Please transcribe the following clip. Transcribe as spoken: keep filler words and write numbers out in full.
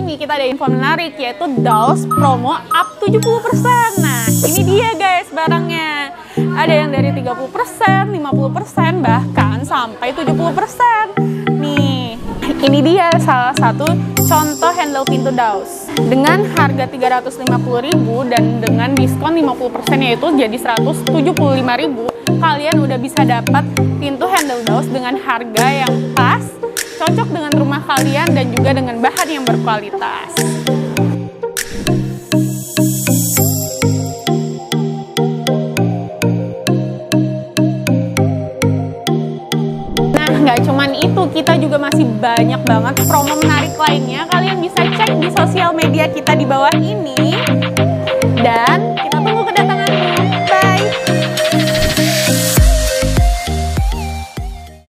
ini kita ada info menarik, yaitu Daws promo up tujuh puluh persen. Nah, ini dia guys barangnya. Ada yang dari tiga puluh persen, lima puluh persen, bahkan sampai tujuh puluh persen. Nih, ini dia salah satu contoh handle pintu Daws. Dengan harga tiga ratus lima puluh ribu dan dengan diskon lima puluh persen yaitu jadi seratus tujuh puluh lima ribu, kalian udah bisa dapat pintu handle Daws dengan harga yang pas, cocok dengan rumah kalian dan juga dengan bahan yang berkualitas. Nah, nggak cuman itu, kita juga masih banyak banget promo menarik lainnya. Kalian bisa cek di sosial media kita di bawah ini. Dan